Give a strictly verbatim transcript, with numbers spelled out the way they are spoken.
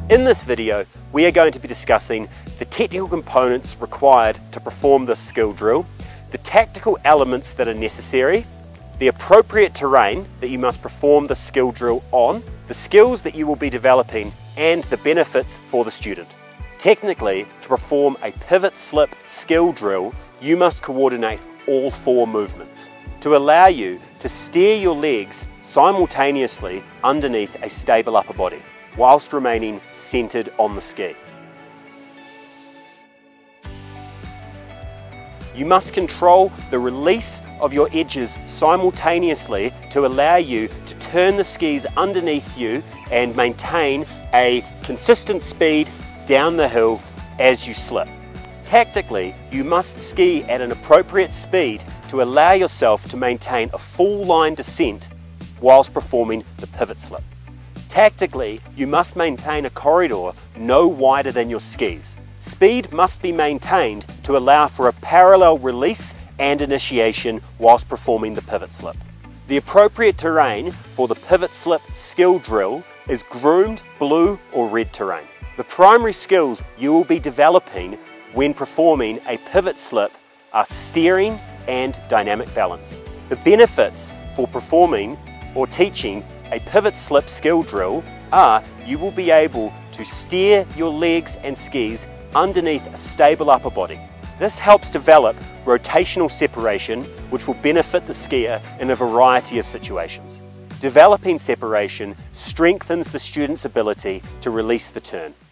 In this video, we are going to be discussing the technical components required to perform this skill drill, the tactical elements that are necessary, the appropriate terrain that you must perform the skill drill on, the skills that you will be developing, and the benefits for the student. Technically, to perform a pivot slip skill drill, you must coordinate all four movements to allow you to steer your legs simultaneously underneath a stable upper body, whilst remaining centered on the ski. You must control the release of your edges simultaneously to allow you to turn the skis underneath you and maintain a consistent speed down the hill as you slip. Tactically, you must ski at an appropriate speed to allow yourself to maintain a full line descent whilst performing the pivot slip. Tactically, you must maintain a corridor no wider than your skis. Speed must be maintained to allow for a parallel release and initiation whilst performing the pivot slip. The appropriate terrain for the pivot slip skill drill is groomed blue or red terrain. The primary skills you will be developing when performing a pivot slip are steering and dynamic balance. The benefits for performing or teaching a pivot slip skill drill are you will be able to steer your legs and skis underneath a stable upper body. This helps develop rotational separation, which will benefit the skier in a variety of situations. Developing separation strengthens the student's ability to release the turn.